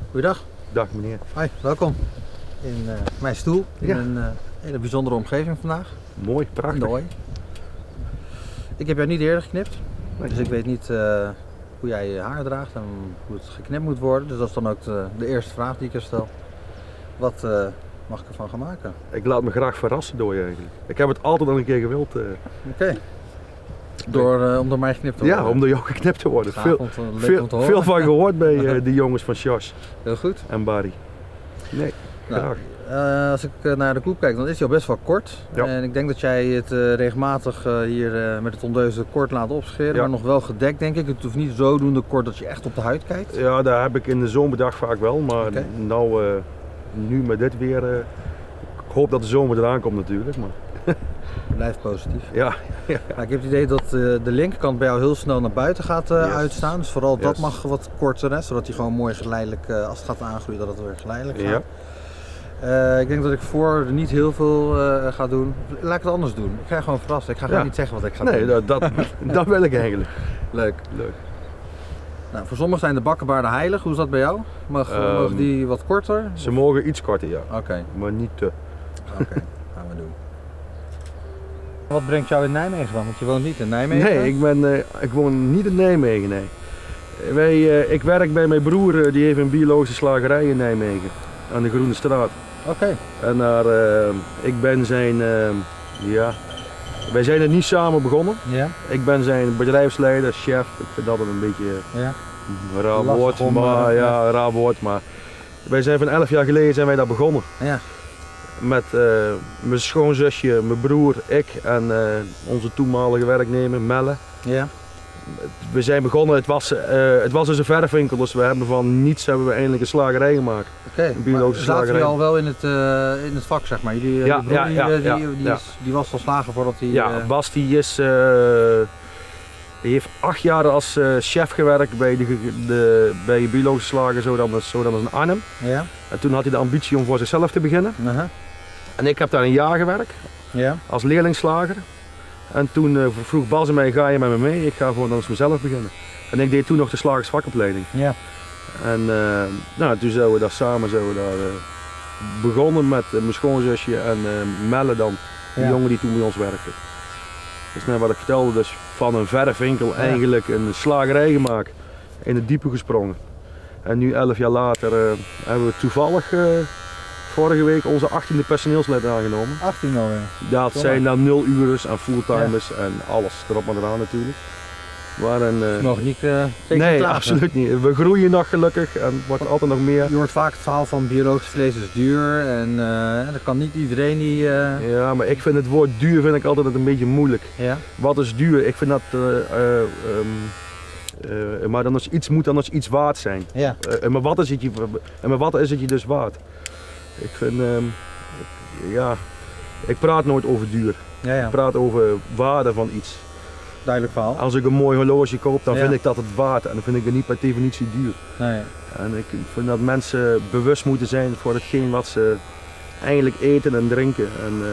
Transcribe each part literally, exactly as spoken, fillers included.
Goeiedag. Dag meneer. Hoi, welkom in uh, mijn stoel in ja. een uh, hele bijzondere omgeving vandaag. Mooi, prachtig. Mooi. Ik heb jou niet eerder geknipt, nee. Dus ik weet niet uh, hoe jij je haar draagt en hoe het geknipt moet worden. Dus dat is dan ook de, de eerste vraag die ik je stel. Wat uh, mag ik ervan gaan maken? Ik laat me graag verrassen door je eigenlijk. Ik heb het altijd al een keer gewild. Uh... Oké. Okay. Door, uh, om door mij geknipt te worden? Ja, om door jou geknipt te worden. Gaaf, veel, om te, veel, om te veel van gehoord bij uh, de jongens van Sjors. Heel goed. En Barry. Nee, nou, graag. Uh, als ik uh, naar de koep kijk, dan is hij al best wel kort. Ja. En ik denk dat jij het uh, regelmatig uh, hier uh, met het tondeuze kort laat opscheren, ja. Maar nog wel gedekt denk ik. Het hoeft niet zodoende kort dat je echt op de huid kijkt. Ja, daar heb ik in de zomerdag vaak wel, maar okay. nou, uh, nu met dit weer, uh, ik hoop dat de zomer eraan komt natuurlijk. Maar... Blijf positief. Ja. ja. Nou, ik heb het idee dat uh, de linkerkant bij jou heel snel naar buiten gaat uh, yes. uitstaan. Dus vooral yes. dat mag wat korter, hè, zodat hij gewoon mooi geleidelijk, uh, als het gaat aangroeien, dat het weer geleidelijk gaat. Ja. Uh, ik denk dat ik voor niet heel veel uh, ga doen. Laat ik het anders doen. Ik ga gewoon verrassen. Ik ga gewoon ja. niet zeggen wat ik ga nee, doen. Nee, dat, dat, dat wil ik eigenlijk. Leuk. Leuk. Nou, voor sommigen zijn de bakkenbaarden heilig. Hoe is dat bij jou? Mag, um, mogen die wat korter? Ze of? mogen iets korter, ja. Oké. Okay. Maar niet te. Oké, okay. gaan we doen. Wat brengt jou in Nijmegen dan? Want je woont niet in Nijmegen? Nee, ik, ben, uh, ik woon niet in Nijmegen, nee. Wij, uh, ik werk bij mijn broer, uh, die heeft een biologische slagerij in Nijmegen. Aan de Groene Straat. Oké. Okay. En daar, uh, ik ben zijn, uh, ja, wij zijn er niet samen begonnen. Ja. Ik ben zijn bedrijfsleider, chef, ik vind dat een beetje ja. een raar woord, om, maar, ja, een raar woord, maar wij zijn van elf jaar geleden zijn wij daar begonnen. Ja. Met uh, mijn schoonzusje, mijn broer, ik en uh, onze toenmalige werknemer Melle. Ja. We zijn begonnen, het was, uh, het was dus een verfwinkel, dus we hebben van niets hebben we eindelijk een slagerij gemaakt. Oké, okay. Een biologische slagerij. Zaten jullie al wel in het, uh, in het vak, zeg maar? Jullie, ja, die broer, ja, ja, die, ja, die, die, ja. Is, die was al slager voordat hij... Ja, uh... Bas die is, uh, die heeft acht jaar als uh, chef gewerkt bij de, de bij biologische slager, zo dan, zo dan als in Arnhem. Ja. En toen had hij de ambitie om voor zichzelf te beginnen. Uh -huh. En ik heb daar een jaar gewerkt, ja. Als leerlingslager. En toen uh, vroeg Bas mij, ga je met me mee? Ik ga voor dan eens mezelf beginnen. En ik deed toen nog de slagersvakopleiding. Ja. En uh, nou, toen zijn we daar samen zijn we daar, uh, begonnen met uh, mijn schoonzusje en uh, Melle dan, die ja. jongen die toen bij ons werkte. Dus net wat ik vertelde, dus van een verfwinkel ja. eigenlijk een slagerij gemaakt, in het diepe gesprongen. En nu elf jaar later uh, hebben we toevallig uh, vorige week onze achttiende personeelslid aangenomen. achttien alweer? Ja, het zijn dan nul uurers en fulltimers ja. en alles erop maar eraan natuurlijk. Maar een, uh... nog niet uh, Nee, klaar, absoluut hè? niet. We groeien nog gelukkig en het wordt altijd nog meer. Je hoort vaak het verhaal van biologisch vlees is duur en uh, dat kan niet iedereen die... Uh... Ja, maar ik vind het woord duur vind ik altijd een beetje moeilijk. Ja? Wat is duur? Ik vind dat... Uh, uh, um... Uh, maar dan is iets moet dan als iets waard zijn. Ja. Uh, maar, wat is het je, maar wat is het je dus waard? Ik vind, um, ik, ja, ik praat nooit over duur. Ja, ja. Ik praat over waarde van iets. Duidelijk verhaal. Als ik een mooi horloge koop, dan ja. vind ik dat het waard en dan vind ik het niet per definitie duur. Nee. En ik vind dat mensen bewust moeten zijn voor hetgeen wat ze eigenlijk eten en drinken. En, uh,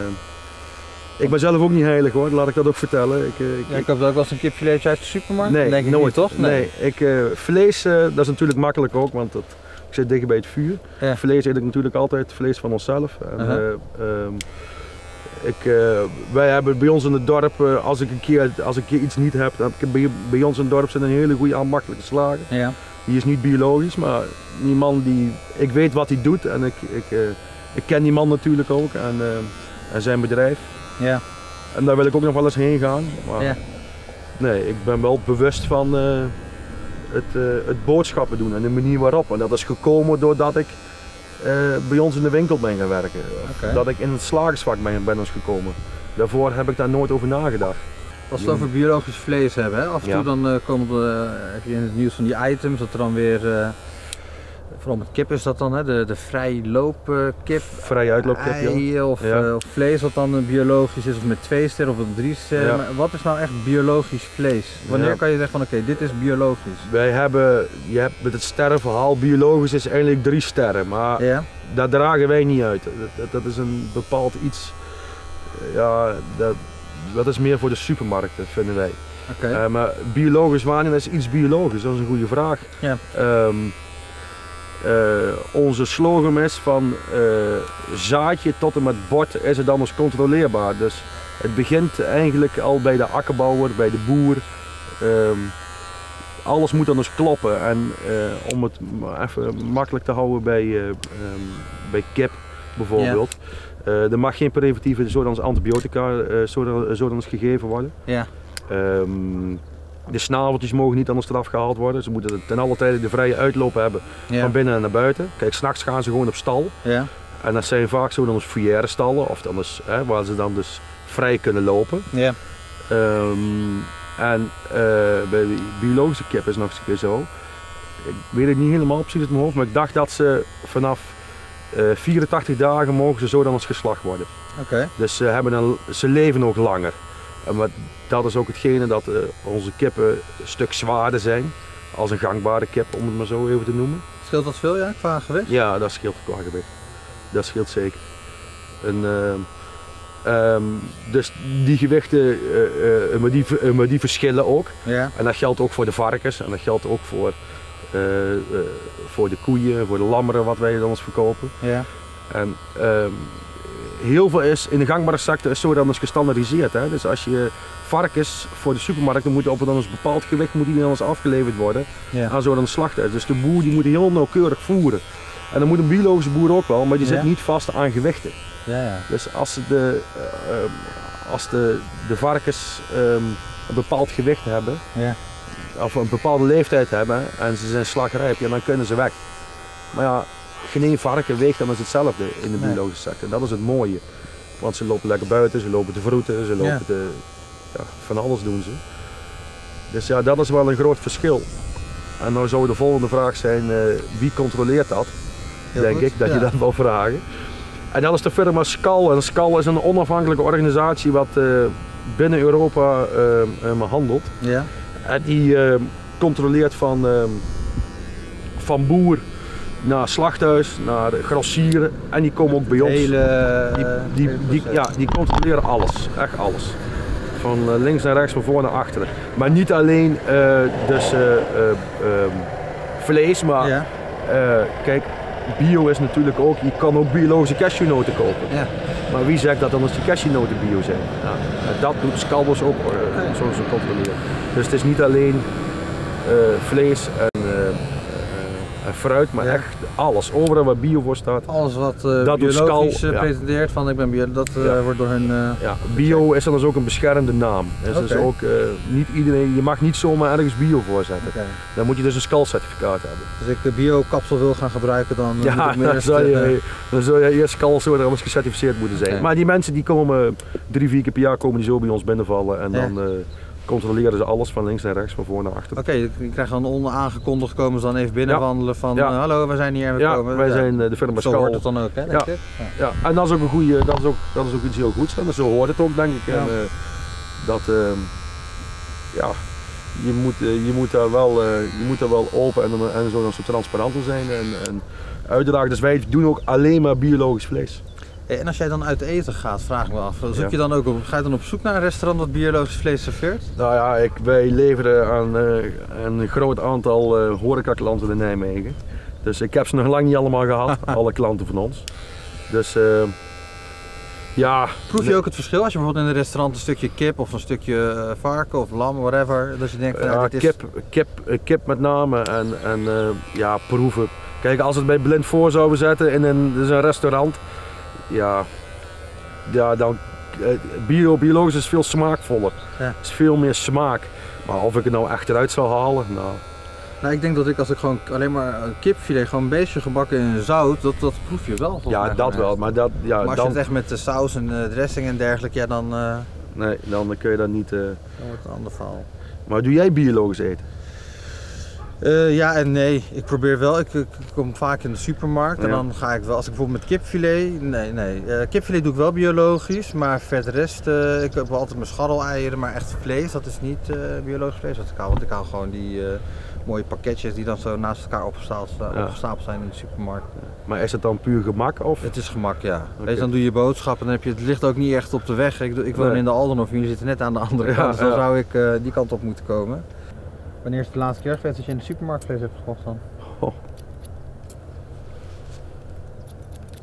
ik ben zelf ook niet heilig hoor, laat ik dat ook vertellen. Ik, uh, ik, ja, ik heb ook wel eens een kipfiletje uit de supermarkt. Nee, denk ik nooit niet, toch? Nee, nee ik, uh, vlees uh, dat is natuurlijk makkelijk ook, want dat, ik zit dicht bij het vuur. Ja. Vlees eet ik natuurlijk altijd, vlees van onszelf. En, uh -huh. uh, um, ik, uh, wij hebben bij ons in het dorp, uh, als, ik een keer, als ik een keer iets niet heb, dan heb ik bij, bij ons in het dorp zit een hele goede ambachtelijke slager. Ja. Die is niet biologisch, maar die man die, ik weet wat hij doet en ik, ik, uh, ik ken die man natuurlijk ook en, uh, en zijn bedrijf. Ja. En daar wil ik ook nog wel eens heen gaan. Maar ja. Nee, ik ben wel bewust van uh, het, uh, het boodschappen doen en de manier waarop. En dat is gekomen doordat ik uh, bij ons in de winkel ben gaan werken. Okay. Dat ik in het slagersvak ben, ben gekomen. Daarvoor heb ik daar nooit over nagedacht. Als we het over biologisch vlees hebben, hè? Af en toe ja. dan uh, komen we, uh, heb je in het nieuws van die items dat er dan weer, uh, vooral met kip is dat dan, hè? De, de vrijloopkip, vrij uitloopkip, ei, ja. Of, ja. uh, of vlees wat dan biologisch is of met twee sterren of met drie sterren. Ja. Maar wat is nou echt biologisch vlees? Wanneer ja. kan je zeggen van oké, okay, dit is biologisch? Wij hebben, je hebt met het sterrenverhaal, biologisch is eigenlijk drie sterren, maar ja. daar dragen wij niet uit. Dat, dat is een bepaald iets, ja, dat, dat is meer voor de supermarkten vinden wij. Okay. Uh, maar biologisch, wanneer is iets biologisch? Dat is een goede vraag. Ja. Um, uh, onze slogan is van uh, zaadje tot en met bord is het anders controleerbaar. Dus het begint eigenlijk al bij de akkerbouwer, bij de boer. Um, alles moet dan dus kloppen en uh, om het even makkelijk te houden bij, uh, um, bij kip bijvoorbeeld. Ja. Uh, er mag geen preventieve zoals antibiotica uh, zoals gegeven worden. Ja. Um, de snaveltjes mogen niet anders eraf gehaald worden. Ze moeten ten alle tijde de vrije uitloop hebben ja. van binnen en naar buiten. Kijk, 's nachts gaan ze gewoon op stal. Ja. En dat zijn vaak zo dan eens foyer stallen of dan eens, hè, waar ze dan dus vrij kunnen lopen. Ja. Um, en uh, bij biologische kip is nog eens een keer zo. Ik weet het niet helemaal precies uit mijn hoofd, maar ik dacht dat ze vanaf uh, vierentachtig dagen mogen ze zo dan eens geslacht worden. Oké. Okay. Dus ze, hebben een, ze leven ook langer. En wat, dat is ook hetgene dat uh, onze kippen een stuk zwaarder zijn als een gangbare kip, om het maar zo even te noemen. Scheelt dat veel, ja, qua gewicht? Ja, dat scheelt qua gewicht. Dat scheelt zeker. En, uh, um, dus die gewichten, uh, uh, maar, die, uh, maar die verschillen ook. Ja. En dat geldt ook voor de varkens en dat geldt ook voor, uh, uh, voor de koeien, voor de lammeren wat wij dan eens verkopen. Ja. En, um, heel veel is in de gangbare sector is zo dan eens gestandaardiseerd. Hè? Dus als je varkens voor de supermarkt, dan moet op een bepaald gewicht moet die dan eens afgeleverd worden ja. aan zo'n slachthuis. Dus de boer die moet heel nauwkeurig voeren. En dan moet een biologische boer ook wel, maar die zit ja. niet vast aan gewichten. Ja, ja. Dus als, de, uh, als de, de varkens um, een bepaald gewicht hebben, ja. of een bepaalde leeftijd hebben en ze zijn slagrijp, ja, dan kunnen ze weg. Maar ja, geen één varken weegt dan is hetzelfde in de biologische sector. Dat is het mooie. Want ze lopen lekker buiten, ze lopen te vroeten, ze lopen ja. te, ja, van alles doen ze. Dus ja, dat is wel een groot verschil. En nou zou de volgende vraag zijn, uh, wie controleert dat? Heel denk goed. ik, dat ja. je dat wil vragen. En dat is de firma Skal. En Skal is een onafhankelijke organisatie wat uh, binnen Europa uh, uh, handelt. Ja. En die uh, controleert van, uh, van boer naar slachthuis, naar grossieren en die komen ook bij ons. Hele, die, die, die, ja, die controleren alles, echt alles. Van uh, links naar rechts, van voor naar achteren. Maar niet alleen uh, dus, uh, uh, uh, vlees, maar ja. uh, kijk, bio is natuurlijk ook, je kan ook biologische cashewnoten kopen. Ja. Maar wie zegt dat dan als die cashewnoten bio zijn? Ja. Dat doet Skal dus ook uh, okay. zo ze controleren. Dus het is niet alleen uh, vlees en uh, uh, fruit, maar ja. echt alles. Overal waar bio voor staat. Alles wat uh, dat biologisch Skal, uh, pretendeert ja. van ik ben bio, dat uh, ja. wordt door hun... Uh, ja. Bio is dan dus ook een beschermde naam. Dus, okay. dus ook, uh, niet iedereen, je mag niet zomaar ergens bio voorzetten. Okay. Dan moet je dus een Skal certificaat hebben. Als ik de bio kapsel wil gaan gebruiken, dan ja, moet ik me dan, eerst, zou je, uh, dan zou je eerst Skal zo anders gecertificeerd moeten zijn. Okay. Maar die mensen die komen drie, vier keer per jaar komen die zo bij ons binnenvallen en ja. dan uh, controleren ze alles van links naar rechts, van voor naar achter. Oké, okay, je krijgt dan onaangekondigd, komen ze dan even binnenwandelen ja. van ja. uh, hallo, we zijn hier en we ja, komen. wij ja. zijn uh, de firma Skal. Zo hoort het dan ook, hè, denk ja. ik? Ja. ja, en dat is ook een goede, dat is ook, dat is ook iets heel goeds. En zo hoort het ook, denk ik. Ja. En, uh, dat, uh, ja, je moet, uh, je moet daar wel, uh, je moet daar wel open en, en zo, zo transparant zijn en, en uiteraard. Dus wij doen ook alleen maar biologisch vlees. En als jij dan uit eten gaat, vraag ik me af, zoek ja. je dan ook op, ga je dan op zoek naar een restaurant dat biologisch vlees serveert? Nou ja, ik, wij leveren aan uh, een groot aantal uh, horecaklanten in Nijmegen. Dus ik heb ze nog lang niet allemaal gehad, alle klanten van ons. Dus uh, ja. Proef je ook het verschil als je bijvoorbeeld in een restaurant een stukje kip of een stukje uh, varken of lam, whatever, dat je denkt van, ja, ja, dit is... kip, kip, kip met name en, en uh, ja, proeven. Kijk, als we het bij blind voor zouden zetten in een, dus een restaurant, ja, ja dan, bio, biologisch is veel smaakvoller. Ja. is veel meer smaak. Maar of ik het nou echt eruit zou halen, nou. Nou, ik denk dat ik als ik gewoon alleen maar kipfilet, gewoon een beetje gebakken in zout, dat, dat proef je wel. Ja, dat wel. Maar, dat, ja, maar als dan... je het echt met de saus en uh, dressing en dergelijke, ja dan... Uh... Nee, dan kun je dat niet... Uh... Dan wordt het een ander verhaal. Maar doe jij biologisch eten? Uh, ja en nee. Ik probeer wel, ik, ik kom vaak in de supermarkt en ja. dan ga ik wel, als ik bijvoorbeeld met kipfilet, nee, nee. Uh, kipfilet doe ik wel biologisch, maar verder rest, uh, ik heb wel altijd mijn scharreleieren, maar echt vlees, dat is niet uh, biologisch vlees wat ik hou, want ik hou gewoon die uh, mooie pakketjes die dan zo naast elkaar opgestapeld, ja. opgestapeld zijn in de supermarkt. Ja. Maar is het dan puur gemak of? Het is gemak, ja. Okay. Weet je, dan doe je boodschappen en dan heb je, het ligt ook niet echt op de weg. Ik, ik woon nee. in de Aldenhof, jullie zitten net aan de andere kant, ja, dus dan ja. zou ik uh, die kant op moeten komen. Wanneer is het de laatste keer geweest dat je in de supermarkt vlees hebt gekocht dan? Oh.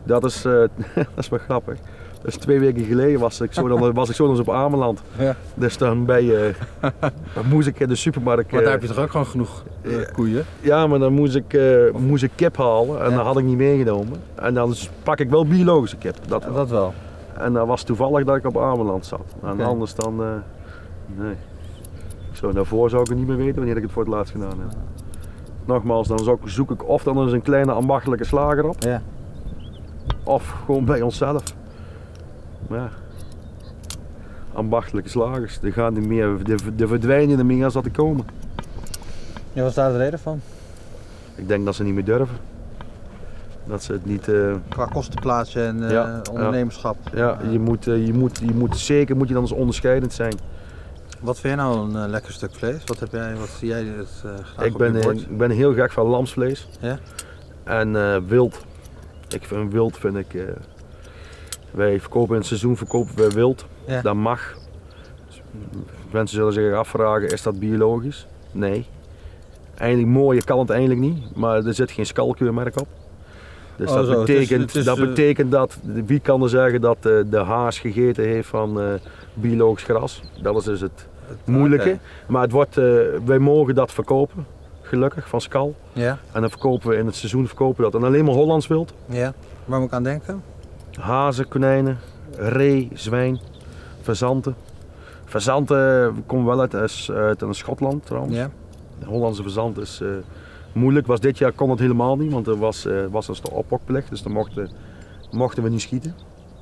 Dat is, uh, dat is wel grappig. Dus twee weken geleden was ik zo dan, was ik zo dan eens op Ameland. Ja. Dus dan bij uh, dan moest ik in de supermarkt. Maar daar heb je toch ook gewoon genoeg uh, koeien? Ja, maar dan moest ik, uh, moest ik kip halen en ja. dat had ik niet meegenomen. En dan pak ik wel biologische kip. Dat wel. Ja, dat wel. En dat was toevallig dat ik op Ameland zat. En okay. anders dan, uh, nee. Zo, daarvoor zou ik het niet meer weten wanneer ik het voor het laatst gedaan heb. Nogmaals, dan zoek, zoek ik of dan eens een kleine ambachtelijke slager op. Ja. Of gewoon bij onszelf. Maar ja, ambachtelijke slagers, die gaan niet meer, de, de verdwijnen er meer als dat er komen. Ja, wat is daar de reden van? Ik denk dat ze niet meer durven. Dat ze het niet... Uh... Qua kostenplaatje en uh, ja, ondernemerschap. Ja, ja je, moet, uh, je, moet, je moet zeker moet je dan eens onderscheidend zijn. Wat vind je nou een uh, lekker stuk vlees? Wat, heb jij, wat zie jij het uh, graag ik op ben, je bord? Ik ben heel gek van lamsvlees. Ja? En uh, wild. Ik vind wild vind ik... Uh, wij verkopen in het seizoen verkopen we wild. Ja. Dat mag. Dus mensen zullen zich afvragen, is dat biologisch? Nee. Eigenlijk mooi, je kan het eigenlijk niet, maar er zit geen skalkeurmerk op. Dus oh, dat, zo. Betekent, het is, het is, dat betekent dat, wie kan er zeggen dat de, de haas gegeten heeft van uh, biologisch gras? Dat is dus het, het moeilijke. Okay. Maar het wordt, uh, wij mogen dat verkopen, gelukkig, van skal. Ja. En dan verkopen we in het seizoen verkopen we dat. En alleen maar Hollands wild. Ja. Waar moet ik aan denken? Hazen, konijnen, ree, zwijn, fazanten. Fazanten komen wel uit, uit, uit Schotland trouwens. Ja. De Hollandse fazant is uh, moeilijk. Was dit jaar kon het helemaal niet, want er was, uh, was dus de ophokplicht, dus dan mochten, mochten we niet schieten.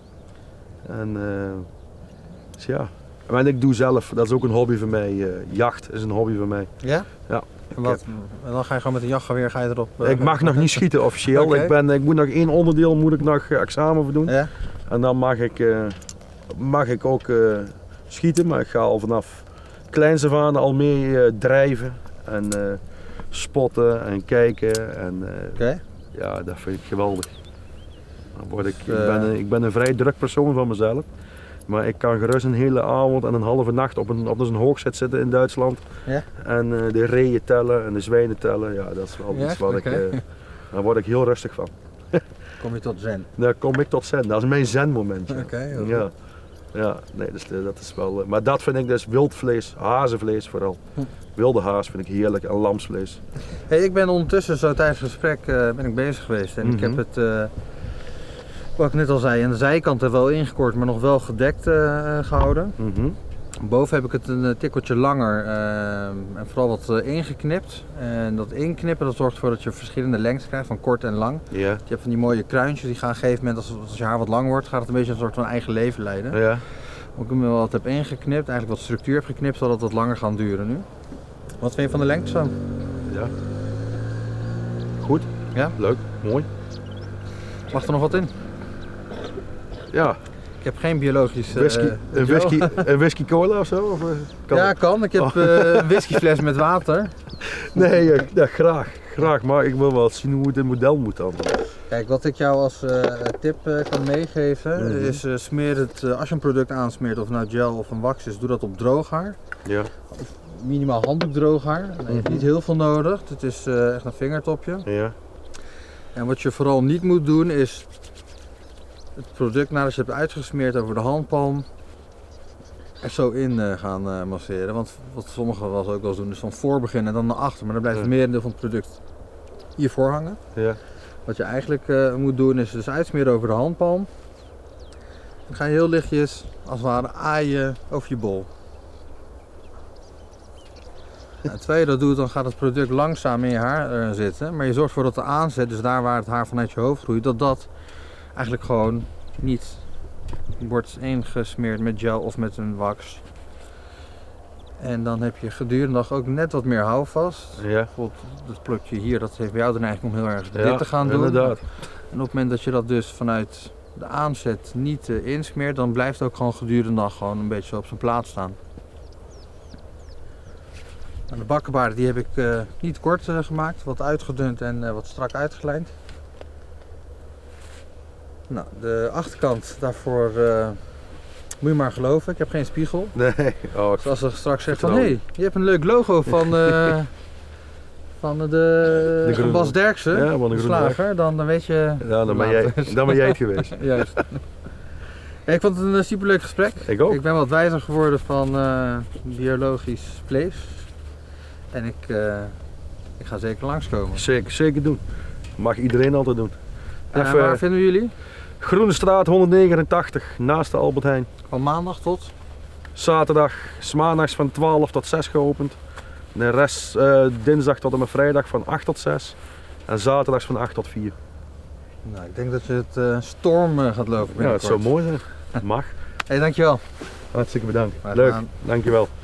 En uh, dus ja, en ik doe zelf, dat is ook een hobby van mij. Uh, jacht is een hobby van mij. Ja? Ja. En, wat, en dan ga je gewoon met een jachtgeweer ga je erop? Uh, ik mag nog niet schieten officieel. Okay. Ik, ben, ik moet nog één onderdeel moet ik nog uh, examen voor doen. Ja? En dan mag ik, uh, mag ik ook uh, schieten, maar ik ga al vanaf kleins af aan al mee uh, drijven en uh, spotten en kijken. En, uh, okay. Ja, dat vind ik geweldig. Dan word ik, uh, ik, ben een, ik ben een vrij druk persoon van mezelf. Maar ik kan gerust een hele avond en een halve nacht op een, op een hoogzet zitten in Duitsland. Ja? En uh, de reeën tellen en de zwijnen tellen. Ja, dat is wel ja? iets wat okay. ik, uh, daar word ik heel rustig van. Kom je tot zen? Daar kom ik tot zen. Dat is mijn zenmomentje. Okay, ja. Ja, nee, dus, dat is wel. Uh, maar dat vind ik dus wildvlees, hazenvlees vooral. Hm. Wilde haas vind ik heerlijk en lamsvlees. Hey, ik ben ondertussen zo tijdens het gesprek uh, ben ik bezig geweest en mm-hmm. ik heb het. Uh, Wat ik net al zei, aan de zijkanten wel ingekort, maar nog wel gedekt uh, gehouden. Mm-hmm. Boven heb ik het een tikkeltje langer uh, en vooral wat uh, ingeknipt. En dat inknippen dat zorgt ervoor dat je verschillende lengtes krijgt, van kort en lang. Yeah. Je hebt van die mooie kruintjes die gaan op een gegeven moment, als, als je haar wat lang wordt, gaat het een beetje een soort van eigen leven leiden. Yeah. Ook ik wel wat heb ingeknipt, eigenlijk wat structuur heb geknipt, zodat het wat langer gaat duren nu. Wat vind je van de lengte zo? Ja. Goed. Ja? Leuk. Mooi. Mag er nog wat in? Ja. Ik heb geen biologisch... Whisky, uh, een, whisky, een whisky cola of zo? Of, kan ja, het? kan. Ik heb oh. uh, een whiskyfles met water. Nee, ja, ja, graag. Graag, maar ik wil wel zien hoe het model moet dan. Kijk, wat ik jou als uh, tip uh, kan meegeven mm-hmm. is uh, smeer het, uh, als je een product aansmeert, of nou gel of een wax is, doe dat op droog haar. Ja. Of minimaal handdoek droog haar. Dan mm-hmm. heb je niet heel veel nodig. Het is uh, echt een vingertopje. Ja. En wat je vooral niet moet doen is het product nadat je het hebt uitgesmeerd over de handpalm er zo in uh, gaan uh, masseren. Want wat sommigen wel ook wel eens doen is van voor beginnen en dan naar achter. Maar dan blijft het ja. merendeel van het product hiervoor hangen. Ja. Wat je eigenlijk uh, moet doen is dus uitsmeren over de handpalm. Dan ga je heel lichtjes als het ware aaien over je bol. Nou, terwijl je dat doet, dan gaat het product langzaam in je haar uh, zitten. Maar je zorgt ervoor dat de aanzet, dus daar waar het haar vanuit je hoofd groeit, dat dat eigenlijk gewoon niet wordt ingesmeerd met gel of met een wax. En dan heb je gedurende de dag ook net wat meer houvast. Ja. Bijvoorbeeld dat plukje hier, dat heeft bij jou dan eigenlijk om heel erg dit ja, te gaan doen. Inderdaad. En op het moment dat je dat dus vanuit de aanzet niet uh, insmeert, dan blijft het ook gewoon gedurende de dag gewoon een beetje op zijn plaats staan. En de bakkenbaarden die heb ik uh, niet kort uh, gemaakt, wat uitgedund en uh, wat strak uitgelijnd. Nou, de achterkant, daarvoor uh, moet je maar geloven, ik heb geen spiegel. Nee. Oh, dus als ze straks zegt van, hé, hey, je hebt een leuk logo van, uh, van de, de van Bas Derksen, ja, van de slager, dan, dan weet je... Ja, dan ben, jij, dan ben jij het geweest. Juist. Ja, ik vond het een superleuk gesprek. Ik ook. Ik ben wat wijzer geworden van uh, biologisch vlees. En ik, uh, ik ga zeker langskomen. Zeker, zeker doen. Mag iedereen altijd doen. En Even, waar vinden we jullie? Groene Straat honderdnegenentachtig, naast de Albert Heijn. Van maandag tot? Zaterdag, 's maandags van twaalf tot zes geopend. De rest uh, dinsdag tot en met vrijdag van acht tot zes. En zaterdags van acht tot vier. Nou, ik denk dat je het uh, storm uh, gaat lopen. Ja, het zou mooi zijn. Het mag. Hé, hey, dankjewel. Hartstikke bedankt. Leuk, dankjewel.